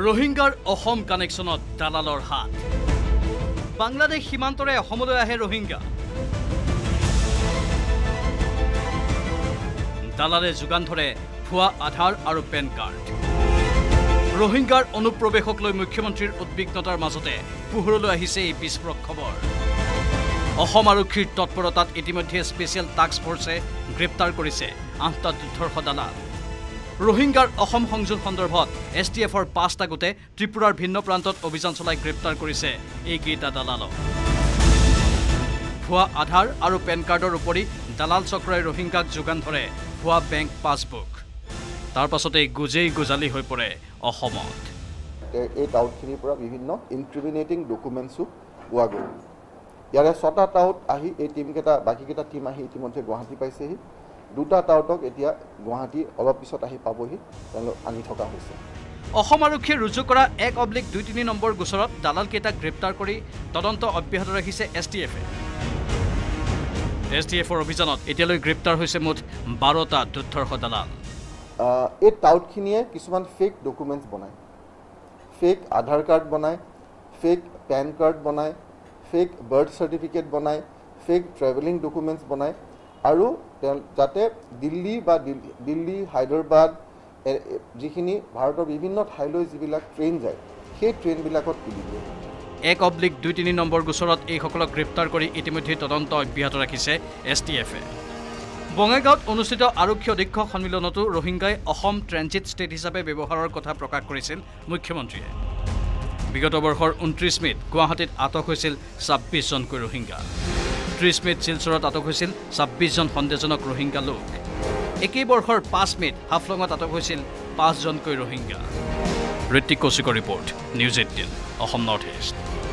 रोहिंगार অসম কানেকশনত দালালৰ হাত বাংলাদেশ সীমান্তৰে অসমলৈ আহে रोहिंगा দালালে যোগান ধৰে ভুৱা আধাৰ আৰু পেন কাৰ্ড रोहिंगार অনুপ্ৰৱেশক লৈ মুখ্যমন্ত্ৰীৰ উদ্বিগ্নতাৰ মাজতে পোহৰলৈ আহিছে এই বিস্ফোৰক খবৰ অসম আৰক্ষীৰ তৎপৰতাত ইতিমধ্যে স্পেশাল টাস্ক ফোৰ্সে গ্ৰেপ্তাৰ কৰিছে 8টা দুৰ্ধৰ্ষ দালাল रोहिंगार অসম সংযোগ সন্দৰ্ভত এছটিএফৰ 5টা গোটে ত্ৰিপুৰাৰ ভিন্ন প্ৰান্তত অভিযান চলাই গ্ৰেপ্তাৰ কৰিছে এই কেইটা দালালক ভুৱা আধাৰ আৰু পেন কাৰ্ডৰ উপৰি দালাল চক্ৰই रोहिंगाক যোগান ধৰে ভুৱা বেংক পাছবুক তাৰ পাছতে গুজেই গুজালি হৈ পৰে অসমত এই টাউটখিনিৰ পৰা বিভিন্ন ইনক্ৰিমিনেটিং ডকুমেণ্টছো পোৱা গ'ল ইয়াৰে 6টা টাউট আহি এই টিমকেইটা বাকীকেইটা টিম আহি ইতিমধ্যে গুৱাহাটী পাইছেহি 2টা টাউটক এতিয়া গুৱাহাটী অলপ পিছত আহি পাবহি তেওঁলোক আনি থকা হৈছে অসম আৰক্ষীয়ে ৰুজু কৰা 1/23 নম্বৰ গোচৰত দালাল কেইটা গ্ৰেপ্তাৰ কৰি তদন্ত অব্যাহত ৰাখিছে এছটিএফৰ অভিযানত এতিয়ালৈ গ্ৰেপ্তাৰ হৈছে মুঠ 12টা দুৰ্ধৰ্ষ দালাল এই টাউটখিনিয়ে কিছুমান ফেক ডকুমেণ্টছ বনায় ফেক আধাৰ কাৰ্ড বনায় ফেক পেন কাৰ্ড বনায় ফেক বাৰ্থ চাৰ্টিফিকেট বনায় ফেক ট্ৰেভেলিং ডকুমেণ্টছ বনায় আৰু যাতে দিল্লী হায়দৰাবাদ যিখিনি ভাৰতৰ বিভিন্ন ঠাইলৈ যিবিলাক ট্ৰেইন যায় সেই ট্ৰেইনবিলাকত তুলি দিয়ে 1/23 নম্বৰ গোচৰত এইসকলক গ্ৰেপ্তাৰ কৰি ইতিমধ্যে তদন্ত অব্যাহত ৰাখিছে এছটিএফে বঙাইগাঁৱত অনুষ্ঠিত আৰক্ষী অধীক্ষক সন্মিলনতো रोहिंगाই অসম ট্ৰেনজিট ষ্টেট হিচাপে ব্যৱহাৰৰ কথা প্ৰকাশ কৰিছিল মুখ্যমন্ত্ৰীয়ে বিগত বৰ্ষৰ 29 মেত গুৱাহাটীত আটক হৈছিল 26 জনকৈ रोहिंगा 30 মেত শিলচৰত আটক হৈছিল 26 জন সন্দেহজনক रोहिंगा লোক একেই বৰ্ষৰ 5 মেত হাফলঙত আটক হৈছিল 5 জনকৈ रोहिंगा ঋত্বিক কৌশিকৰ report news 18 Assam north east